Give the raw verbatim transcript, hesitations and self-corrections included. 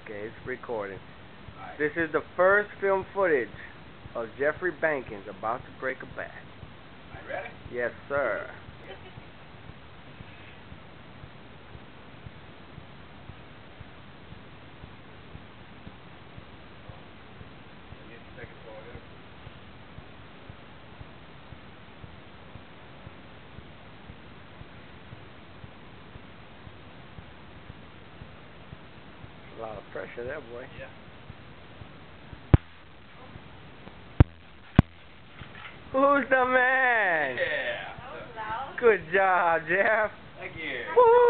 Okay, it's recording. This is the first film footage of Jeffrey Bankens about to break a bat. Are you ready? Yes, sir. Get the second floor here. A lot of pressure there, boy. Yeah. Who's the man? Yeah. Good job, Jeff. Thank you. Woo!